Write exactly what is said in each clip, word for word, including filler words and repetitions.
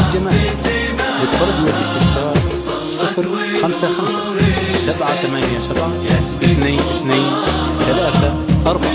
الجمال. للطلب والاستفسار صفر خمسة خمسة سبعة ثمانية سبعة اثنين اثنين ثلاثة أربعة.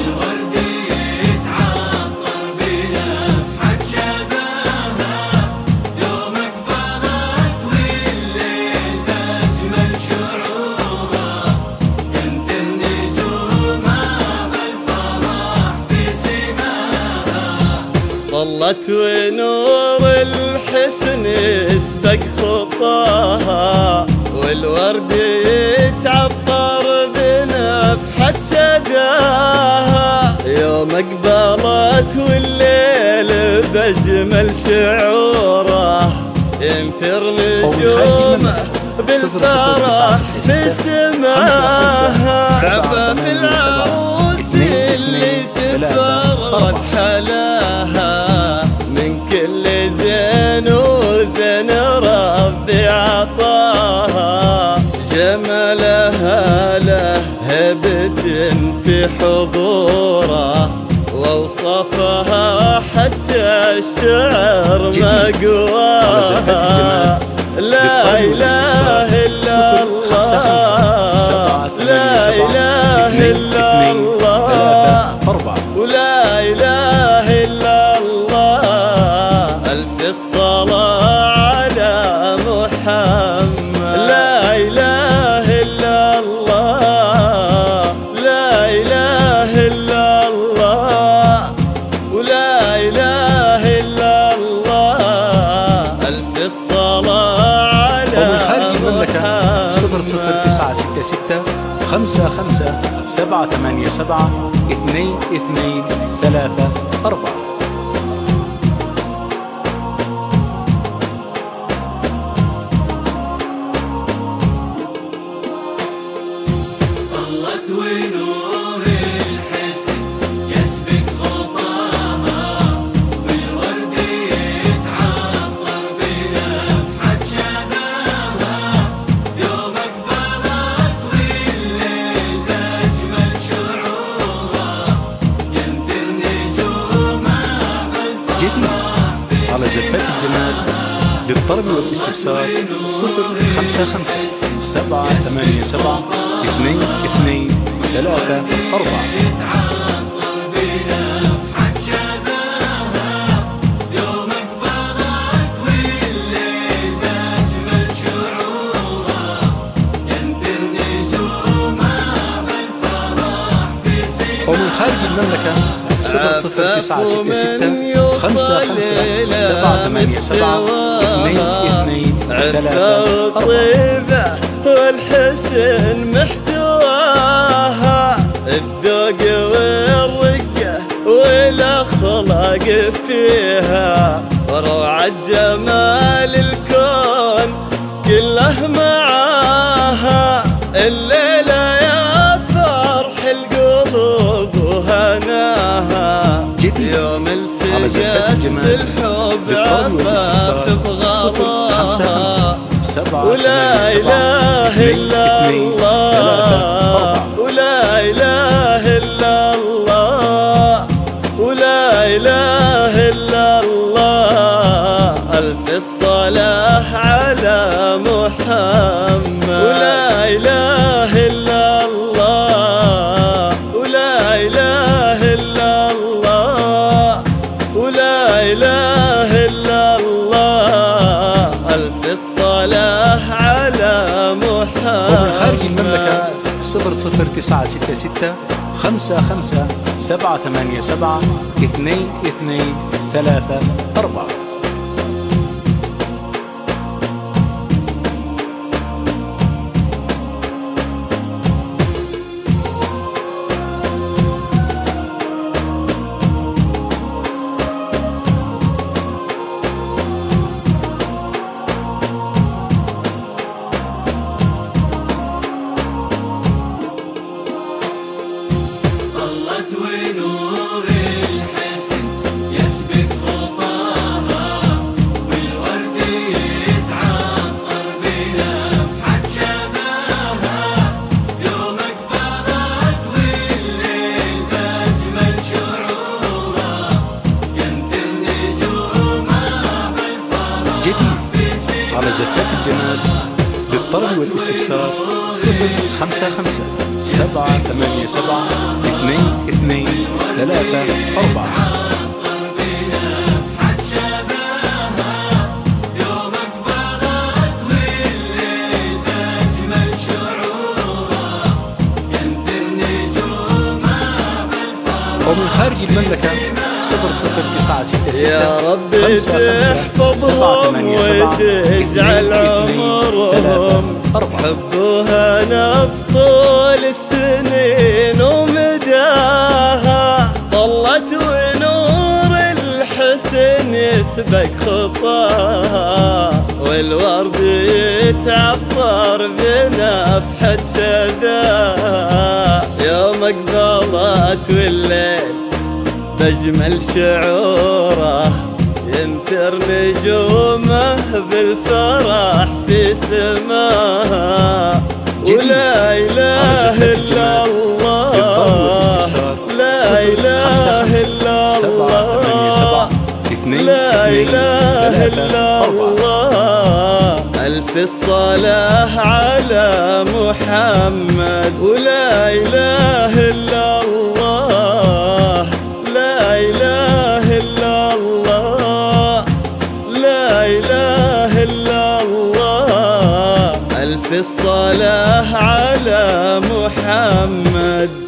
ظلت ونور الحسن يسبق خطاها، والورد يتعطر بنفحة شداها، يوم اقبلت والليل بأجمل شعوره، ينثر نجومه بالفرح في سماها، عفاف العروس اللي تفرد حلاها، من كل زين وزين ربي عطاها، جمالها له هبة في حضوره، ووصفها حتى الشعر ما قواها. لا إله إلا الله، لا إله إلا الله، ولا إله إلا الله، ألف الصلاة على محمد. لا إله إلا الله، لا إله إلا الله، ولا إله إلا الله، ألف الصلاة على ومن خارج المملكة صفر صفر تسعة ستة ستة خمسة خمسة سبعة ثمانية سبعة اثنين اثنين ثلاثة أربعة. ظلت ونور الحسن يسبق خطاها، والورد يتعطر بنفحة شداها، يوم اقبلت والليل بأجمل شعوره، ينثر نجومها بالفرح جديد على زفات الجمال. للطلب والاستفسار صفر خمسة خمسة سبعة ثمانية سبعة اثنين اثنين ثلاثة أربعة. ومن خارج المملكة صفر صفر تسعة ستة ستة خمسة خمسة سبعة ثمانية سبعة اثنين اثنين ثلاثة أربعة. والحسن محتواها، الذوق والرقة والأخلاق فيها، روعة جمال الكون كله معاها، الليلة يا فرح القلوب وهناها، يوم التقت بالحب عفاف بغضاها، ولا إله إلا الله، ولا إله إلا الله، ولا إله إلا الله، ألف الصلاة على محمد. ولا إله إلا الله، ولا إله إلا الله، ولا إله إلا الله، ألف الصلاة على محمد. ومن خارج المملكة صفر صفر تسعة ستة ستة خمسة خمسة سبعة ثمانية سبعة اثنين اثنين ثلاثة أربعة. ظلت ونور الحسن يسبق خطاها، على زكاة الجمال للطلب والاستفسار صفر خمسة خمسة سبعة ثمانية سبعة اثنين اثنين ثلاثة أربعة. ومن خارج المملكة صفر صفر تسعة ستة ستة يا رب خمسة خمسة سبعة ثمانية سبعة وتجعل عمرهم حبوها نبطول السنين ومداها، ظلت ونور الحسن يسبق خطاها، والورد يتعطر بنفحة شذاها، يوم اقبلت والليل بأجمل شعوره ينثر نجومه بالفرح في سماها، ولا إله إلا الله لا إله إلا الله لا إله إلا الله. ألف الصلاة على محمد، ولا إله إلا الله لا إله إلا الله لا إله إلا الله. ألف الصلاة على محمد.